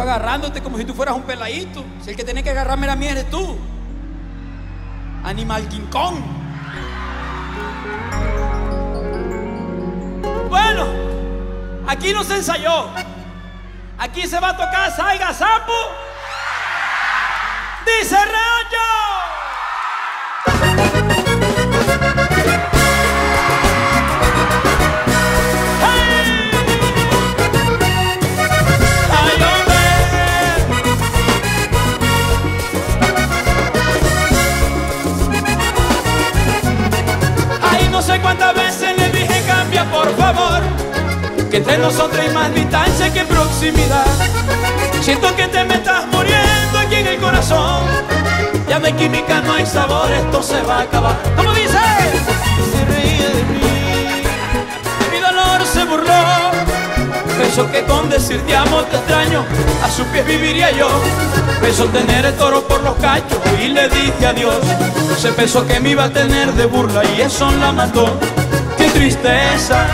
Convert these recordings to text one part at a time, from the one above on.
yo agarrándote como si tú fueras un peladito. Si el que tiene que agarrarme a mí eres tú. Animal King Kong. Bueno, aquí no se ensayó. Aquí se va a tocar Saiga Sapo. Dice Reollo. No sé cuántas veces le dije cambia por favor, que entre nosotros hay más distancia que proximidad. Siento que te me estás muriendo aquí en el corazón. Ya no hay química, no hay sabor, esto se va a acabar. ¿Cómo dice? Se reía de mí, de mi dolor se burló. Pensó que con decir te amo, te extraño, a sus pies viviría yo. Pensó tener el toro por los cachos y le dije adiós. Se pensó que me iba a tener de burla y eso la mató. ¡Qué tristeza!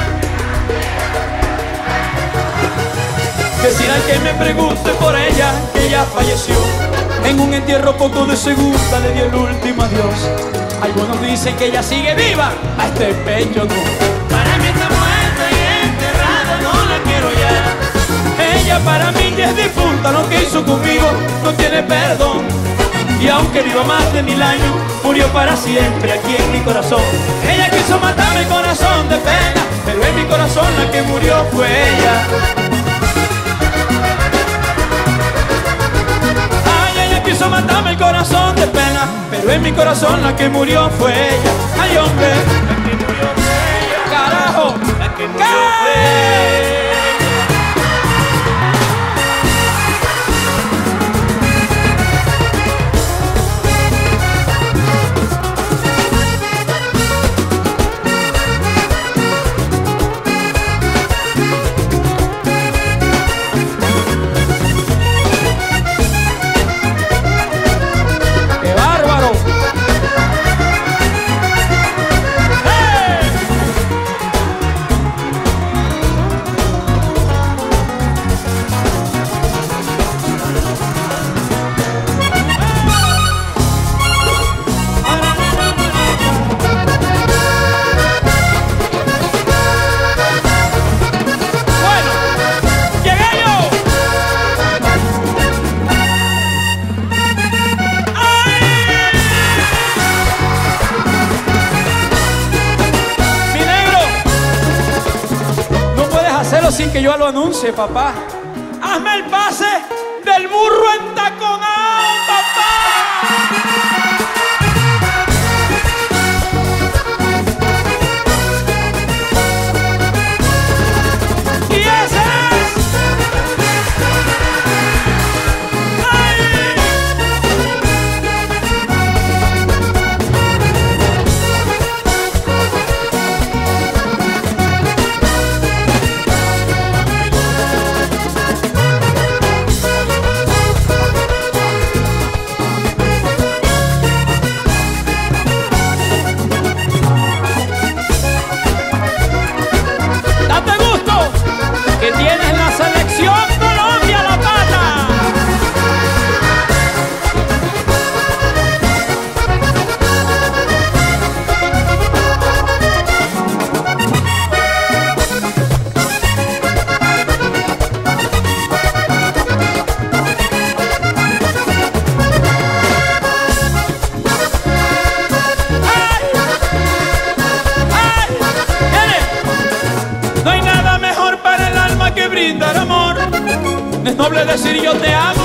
Decir al que me pregunte por ella que ella falleció. En un entierro poco de segunda le dio el último adiós. Algunos dicen que ella sigue viva, a este pecho no. Para mí está muerta y enterrada, no la quiero ya. Ella para mí ya es difunta, lo que hizo conmigo no tiene perdón. Y aunque viva más de 1000 años, murió para siempre aquí en mi corazón. Ella quiso matarme el corazón de pena, pero en mi corazón la que murió fue ella. Ay, ella quiso matarme el corazón de pena, pero en mi corazón la que murió fue ella. Ay, hombre, la que murió fue ella. Carajo, la que murió fue ella. Sin que yo lo anuncie, papá. Hazme el pase del burro entaconado, papá. Y ese es. ¡Ay! Que tienes la selección Colombia la pata. ¡Ay! ¡Ay! ¡Viene! No hay nada mejor para el alma que brindar amor. No es noble decir yo te amo.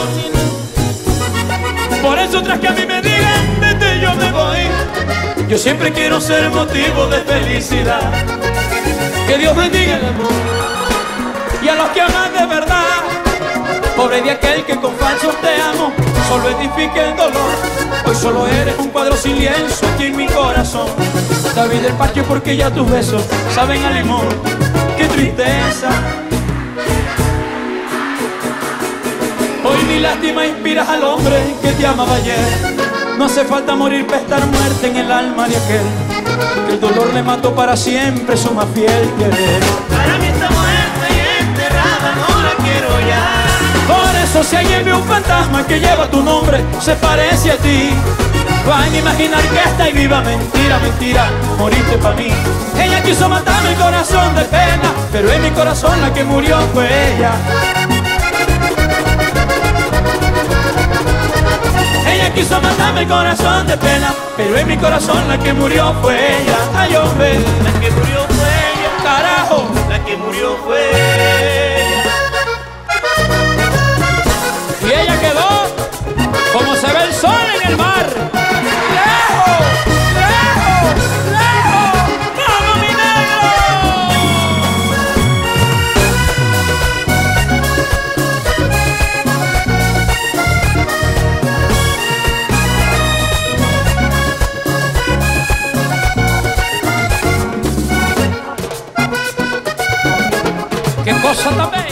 Por eso tras que a mí me digan vete yo me voy. Yo siempre quiero ser motivo de felicidad. Que Dios bendiga el amor y a los que aman de verdad. Pobre de aquel que con falsos te amo solo edifica el dolor. Hoy solo eres un cuadro sin lienzo aquí en mi corazón. David del parque porque ya tus besos saben a limón. Qué tristeza. Hoy mi lástima inspiras al hombre que te amaba ayer. No hace falta morir para estar muerta en el alma de aquel que el dolor le mató para siempre su más fiel querer. Para mí está muerta y enterrada, no la quiero ya. Por eso eso si alguien ve un fantasma que lleva tu nombre, se parece a ti, van a imaginar que está ahí viva. Mentira, mentira, moriste pa' mí. Ella quiso matarme el corazón de pena, pero en mi corazón la que murió fue ella. Ella quiso matarme el corazón de pena, pero en mi corazón la que murió fue ella. Ay, hombre, La que murió fue ella, carajo, la que murió fue ella. y ella quedó como se ve el sol en el mar. ¡Lejos! ¡Lejos! ¡Lejos! ¡Vamos, mi negro! ¡Qué cosa tan bella!